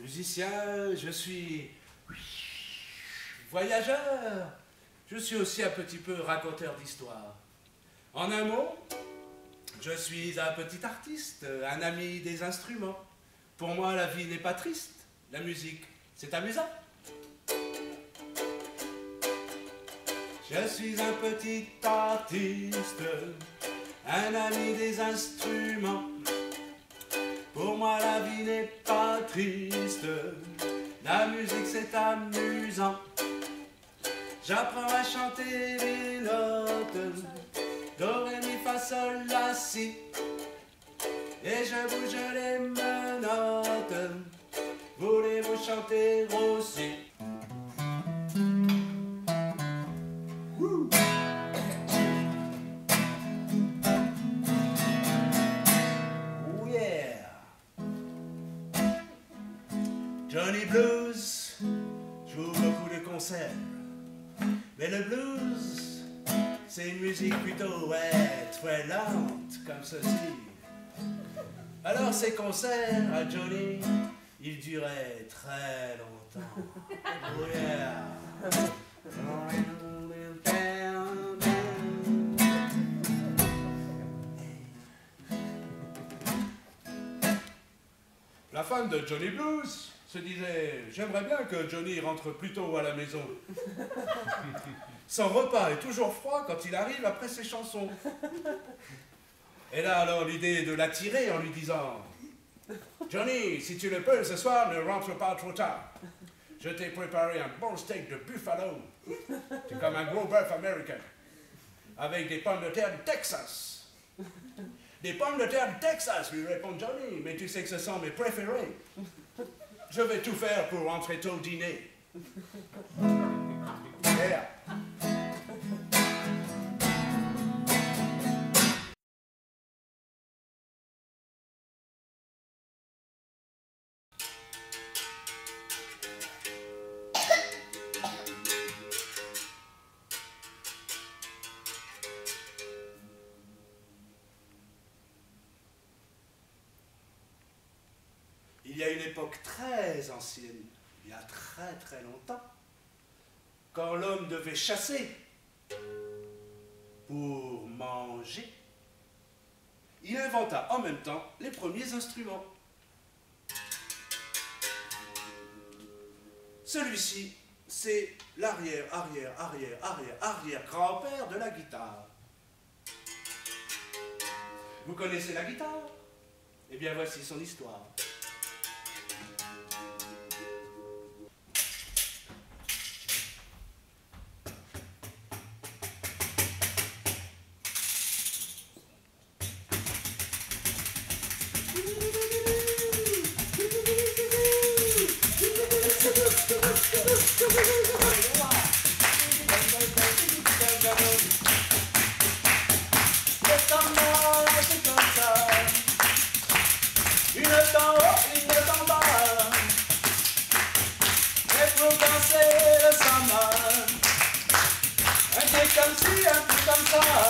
Musicien, je suis voyageur. Je suis aussi un petit peu raconteur d'histoire. En un mot, je suis un petit artiste, un ami des instruments. Pour moi, la vie n'est pas triste. La musique, c'est amusant. Je suis un petit artiste, un ami des instruments. Pour moi, la vie n'est pas triste. La musique, c'est amusant. J'apprends à chanter les notes. Do, ré, mi, fa, sol, la, si. Et je bouge les menottes. Voulez-vous chanter aussi? Oh yeah! Johnny Blues joue beaucoup de concerts. Mais le blues, c'est une musique plutôt, très lente, comme ceci. Alors ces concerts à Johnny, ils duraient très longtemps. Oh yeah! La femme de Johnny Blues se disait « J'aimerais bien que Johnny rentre plus tôt à la maison. Son repas est toujours froid quand il arrive après ses chansons. » Elle a alors l'idée de l'attirer en lui disant « Johnny, si tu le peux, ce soir, ne rentre pas trop tard. Je t'ai préparé un bon steak de buffalo. C'est comme un gros bœuf américain. Avec des pommes de terre du Texas. » « Des pommes de terre du Texas, lui répond Johnny, mais tu sais que ce sont mes préférés. Je vais tout faire pour rentrer tôt dîner. Yeah. Il y a une époque très ancienne, il y a très très longtemps, quand l'homme devait chasser pour manger, il inventa en même temps les premiers instruments. Celui-ci, c'est l'arrière-arrière-arrière-arrière-arrière-grand-père de la guitare. Vous connaissez la guitare? Eh bien, voici son histoire. Comme si, un peu comme ça.